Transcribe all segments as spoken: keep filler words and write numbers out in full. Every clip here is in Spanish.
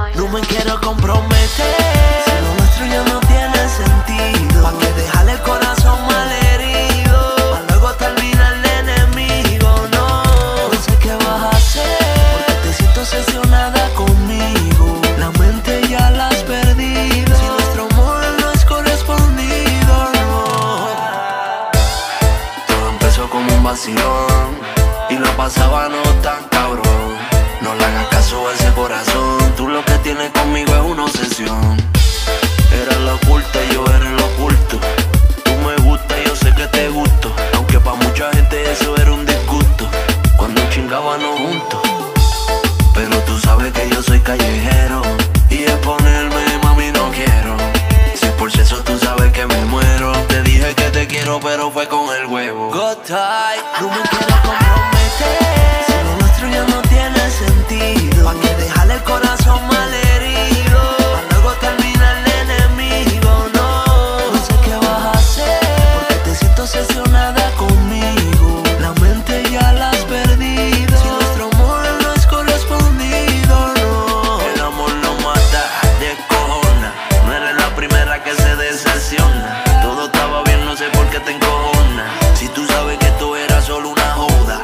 daño. No me quiero comprometer, si lo nuestro ya no tiene sentido. ¿Pa' qué dejarle el corazón malherido? Pa' luego terminar el enemigo. No, no sé qué vas a hacer, porque te siento obsesionada conmigo. La mente ya la has perdido, si nuestro amor no es correspondido, no. Todo empezó como un vacilón y lo pasaba no tan cabrón. No le hagas caso a ese corazón, tú lo que tienes conmigo es una obsesión. Eres la oculta y yo era el oculto. Tú me gustas y yo sé que te gusto, aunque pa' mucha gente eso era un disgusto cuando chingábamos juntos. Pero tú sabes que yo soy callejero y exponerme, mami, no quiero. Si por si eso tú sabes que me muero. Te dije que te quiero pero fue con el huevo. Good time. No me quiero comprometer, si lo nuestro ya no tiene sentido. ¿Pa' qué dejarle el corazón malherido? Pa' luego terminar el enemigo. No, no sé qué vas a hacer, porque te siento obsesionada conmigo. La mente ya la has perdido, si nuestro amor no es correspondido, no. El amor no mata, descojona. No eres la primera que se decepciona. Todo estaba bien, no sé por qué te encojona, si tú sabes que esto era solo una joda.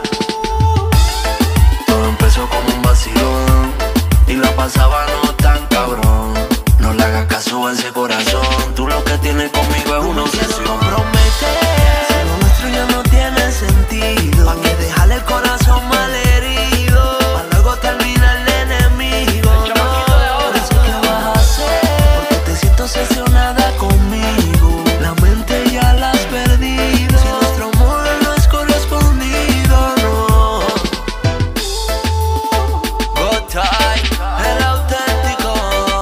Todo empezó como un vacilón y la pasaba no tan cabrón. No le hagas caso a ese corazón, tú lo que tienes conmigo es una obsesión. No me quiero comprometer, si lo nuestro ya no tiene sentido. ¿Pa' qué dejarle el corazón malherido? Pa' luego terminar el enemigo. No, no sé qué vas a hacer, porque te siento obsesionada conmigo. La mente ya la has perdido, si nuestro amor no es correspondido, no. Good time, el auténtico,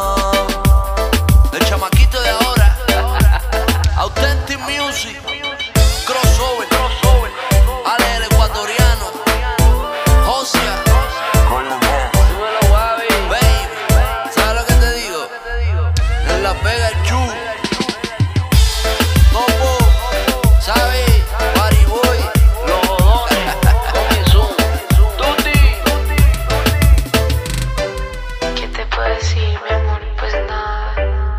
el chamaquito de ahora. Authentic Music, crossover, crossover. Ale el ecuatoriano, Josia, súbelo, Wabi, baby. ¿Sabes lo que te digo? En La Vega el Chu, Topo, ¿sabes? Bariboy, los jodones, Comenzón, Tuti. ¿Qué te puedo decir, mi amor? Pues nada.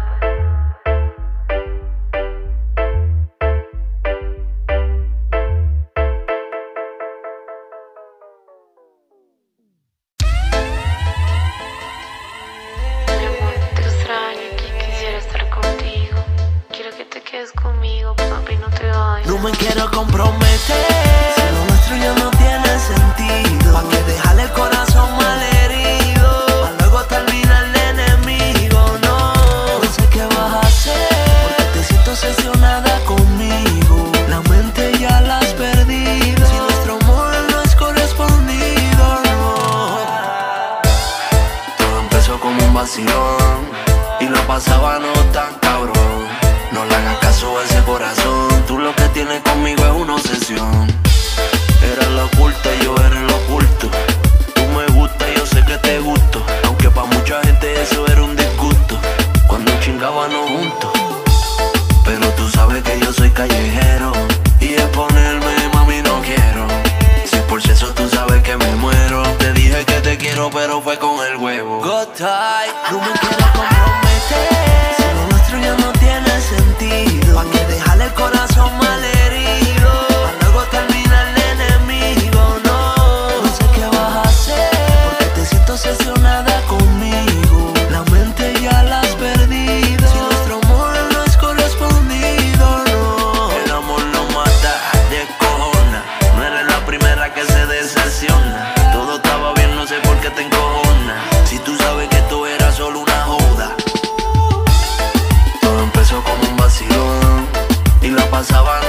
Mi amor, te extraño y quisiera estar contigo. Quiero que te quedes conmigo, papi, no te vayas. No me quiero comprometer, si lo nuestro ya no tiene sentido. ¿Pa' qué dejarle el corazón malherido? Pa' luego terminar el enemigo. No, no sé qué vas a hacer, porque te siento obsesionada conmigo. La mente ya la has perdido, si nuestro amor no es correspondido, no. Todo empezó como un vacilón y lo pasaba no tan cabrón. No le hagas caso a ese corazón, tú lo que tienes conmigo es una obsesión. Eres la oculta y yo era el oculto. Tú me gustas y yo sé que te gusto, aunque pa' mucha gente eso era un disgusto cuando chingábamos juntos. Pero tú sabes que yo soy callejero y exponerme, mami, no quiero. Si por si eso tú sabes que me muero. Te dije que te quiero pero fue con el huevo. Good time. No me quiero comprometer, si lo nuestro ya no tiene sentido. ¿Pa' qué dejarle el corazón malherido? Pa' luego terminar el enemigo. No, no sé qué vas a hacer, porque te siento obsesionada conmigo. La mente ya la has perdido, si nuestro amor no es correspondido, no. El amor no mata, descojona. No eres la primera que se decepciona. Todo estaba bien, no sé por qué te encojona, si tú sabes que esto era solo una joda. Todo empezó como un vacilón y la pasaba